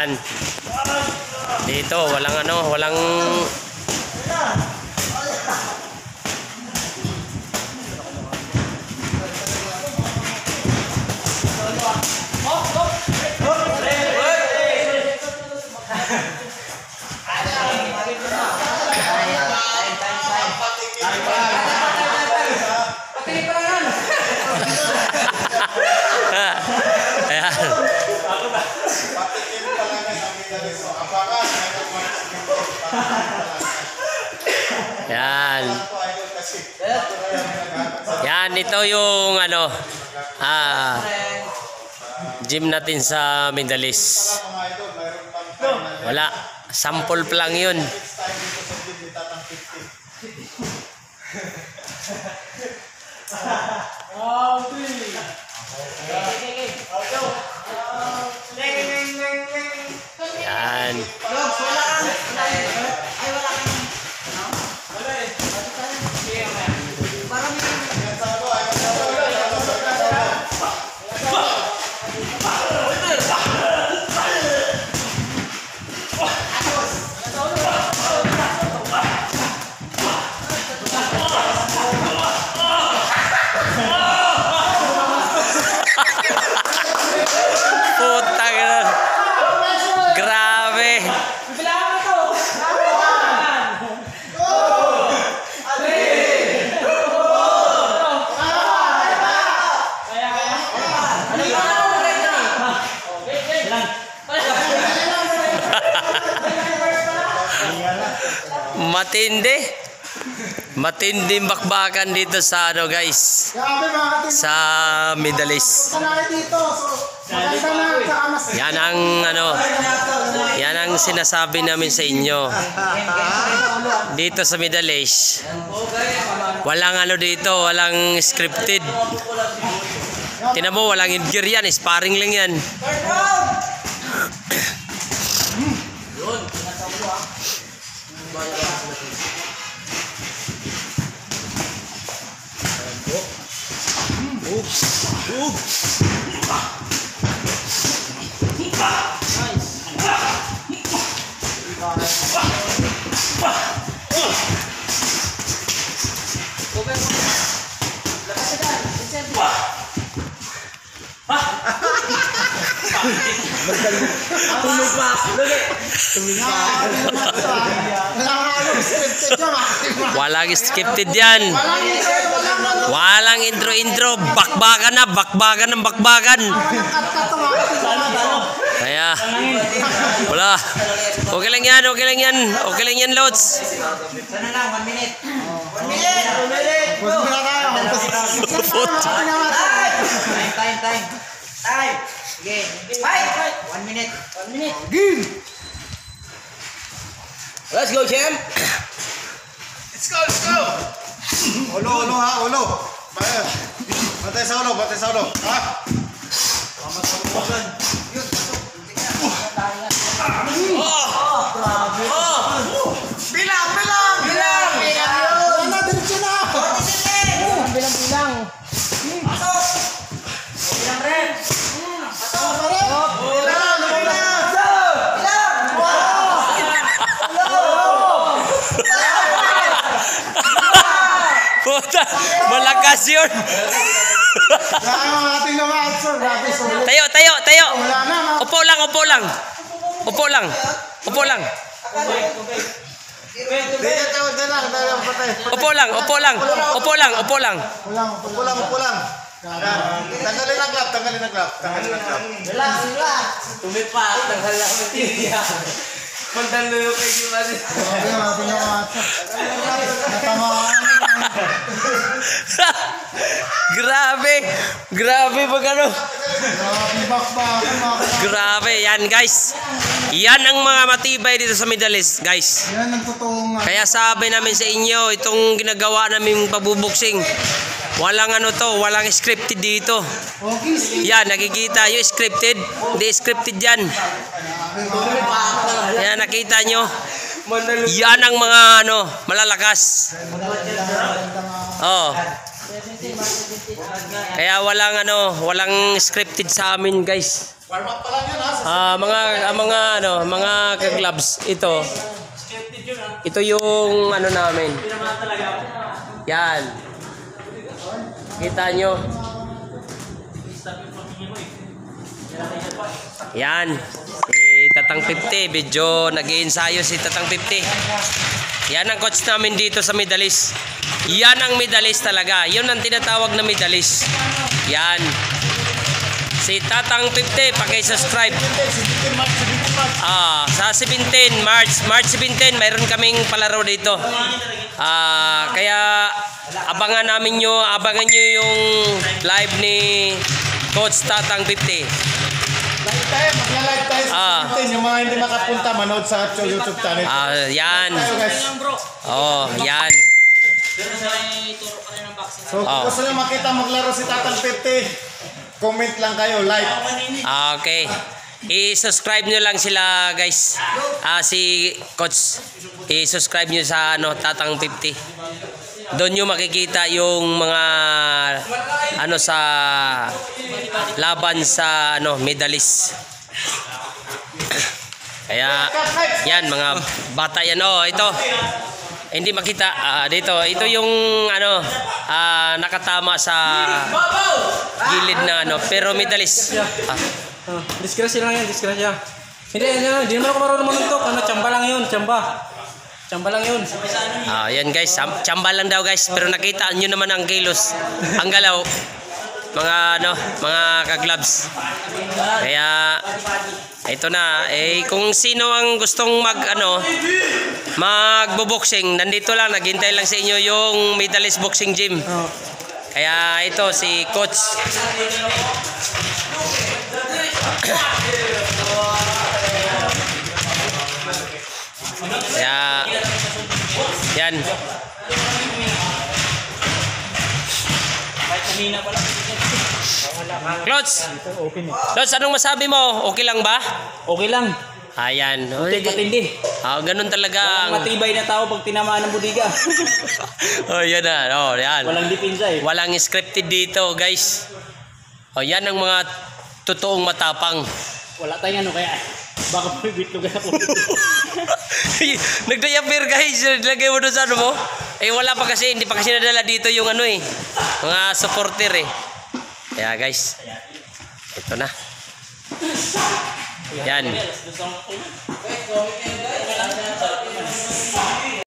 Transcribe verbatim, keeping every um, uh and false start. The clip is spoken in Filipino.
Yan. Dito, walang ano, walang... Yan. Yan, ito yung ano, ah, gym natin sa Mindalis. Wala, sample pa lang yun. Yan. Putang ina. Grabe. Matindi. Matinding bakbakan dito sa ano guys. Sa Mindalis. Yan ang ano, yan ang sinasabi namin sa inyo. Dito sa Mindalis, walang ano dito, walang scripted. Tingnan mo, walang in-gear yan, sparring lang yan. Tumig pa. Tumig pa. Walang scripted yan. Walang intro-intro. Bakbakan na, bakbakan ng bakbakan. Kaya, wala. Okay lang yan, okay lang yan. Okay lang yan, Lods. Sana lang, one minute. One minute. One minute. Time, time, time. Time. Sige. Fight. One minute. One minute. Game. Let's go, champ. Let's go, let's go. Ulo, ulo ha, ulo. Batay sa ulo, batay sa ulo. Ha? Mamat sa ulo dyan. Yun, pasok. Oh! Grabe. Oh! Bilang, bilang! Bilang! Bilang! Ano, diretso na! Bilang, bilang. Pasok! Bilang rin. Pasok! Bilang! Bilang! Puta, malakas yun. Tayo, tayo, tayo. Upo lang, upo lang. Upo lang. Upo lang. Upo lang, upo lang. Upo lang, upo lang. Upo lang, upo lang. Tanggalin ang glove, tanggalin ang glove. Tanggalin ang glove. Relax, relax. Tumit pa, tanggal lang ang tiya. Magdalo yung kay Gimasin. Grabe. Grabe pag ano. Grabe. Yan guys. Yan ang mga matibay dito sa Mindalis guys. Kaya sabi namin sa inyo, itong ginagawa namin pabuboksing, walang ano to, walang scripted dito. Yan, nakikita nyo scripted. Hindi scripted yan. Yan, nakita nyo. Yan ang mga ano, malalakas. Oh. Kaya walang ano, walang scripted sa amin guys. Warm up pa lang yan ha. Sa Ah, mga ah, mga ano, mga ka-gloves ito. Ito yung ano namin. Yan. Kita nyo. Yan. Si Tatang fifty, medyo nag-iensayo si Tatang fifty. Yan ang coach namin dito sa Midalis. Yan ang Midalis talaga. Yun ang tinatawag na Midalis. Yan. Si Tatang fifty, paki-subscribe. seventeen March, seventeen March. Ah, sa seventeen March, March seventeen, mayroon kaming palaro dito. Ah, kaya abangan namin nyo, abangan nyo yung live ni Coach Tatang fifty. Live tayo, magla-live tayo sa Ah. seventeen. Yung mga hindi makapunta, manood sa YouTube channel. Ah, yan. Tayo guys. Oh, yan. So, kung Ah. gusto nyo makita maglaro si Tatang fifty, comment lang kayo, like. Ah, okay. I-subscribe nyo lang sila, guys. Ah, si Coach. I-subscribe nyo sa ano, Tatang fifty. Doon nyo makikita yung mga ano sa laban sa ano, medalist. Kaya yan mga bata yan. Oh, ito. Hindi makita ah, dito. Ito yung ano ah, nakatama sa gilid na ano, pero medalist. Ah. Ah, disgrasya lang yan, disgrasya. Hindi, ano, hindi naman ako marunong manuntok. Ano, tsamba lang yun, tsamba. Tsamba lang yun. Ah, yan guys, sam- tsamba lang daw guys, pero nakita nyo naman ang kilos, ang galaw, mga ano, mga ka-gloves. Kaya ito na, eh kung sino ang gustong mag ano, magbo-boxing, nandito lang, naghintay lang sa inyo yung Medalist Boxing Gym. Oh. Kaya ito si Coach. Kaya yan. Clots, Clots, anong masabi mo? Okay lang ba? Okay lang. Ayan. Hindi patindi. Ah, ganun talaga. Walang matibay na tao pag tinamaan ng budiga. Oh, yan na. Oh, yan. Walang depensa eh. Walang scripted dito, guys. Oh, yan ang mga totoong matapang. Wala tayong ano kaya. Baka may bitlog ako. Nagdayapir guys, lagay mo doon sa ano mo. Eh wala pa kasi, hindi pa kasi nadala dito yung ano eh. Mga supporter eh. Kaya guys, ito na. Yan.